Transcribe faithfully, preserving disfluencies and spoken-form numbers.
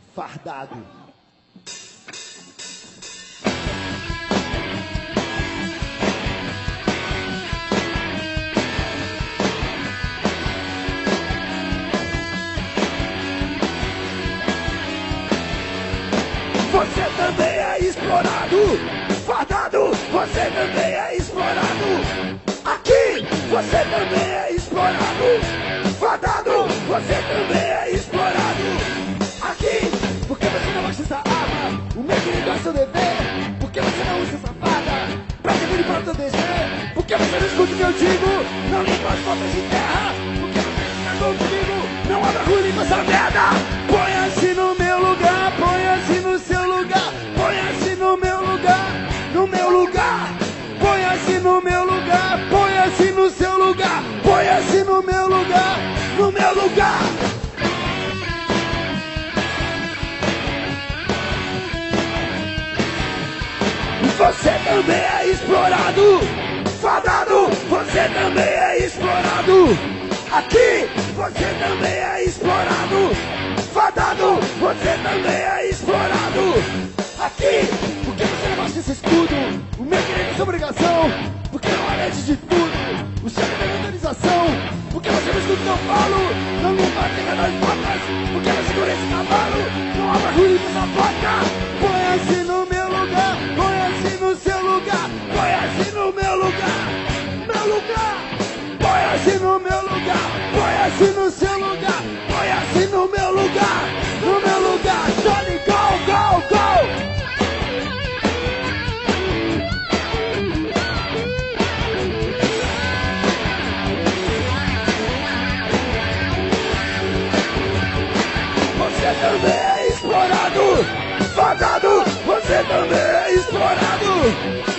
fardado. Você também é explorado, fardado, você também é explorado. Aqui, você também é explorado, fardado, você também é explorado. Aqui, porque você não acha essa arma, o meu querido é seu dever. Porque você não usa essa fada, pra servir e pra proteger. Porque você não escuta o que eu digo, não limpa as fotos de terra. Porque você está contigo, não abra rua e limpa essa merda. Ponha-se no meu lugar, ponha-se no seu lugar. Ponha-se no meu lugar, no meu lugar. Ponha-se no meu lugar, ponha-se no seu lugar. Ponha-se no meu lugar, no meu lugar. Você também é explorado, fadado, você também é explorado. Aqui, você também é explorado, fadado, você também é explorado. Aqui, porque você não baixa esse escudo, o meu querido é sua obrigação. Porque não alerte de tudo, o chefe da organização. Porque você não escuta o que eu falo, não limpa a tela das botas. Porque não segura esse cavalo, não abra ruim dessa porta. Põe-se no meu lugar, põe-se no seu lugar. Põe-se no meu lugar, meu lugar. Põe-se no meu lugar, põe-se no seu lugar. Põe-se no meu lugar, no meu lugar. Johnny, go, go, go. Você também é explorado, fadado, você também é explorado.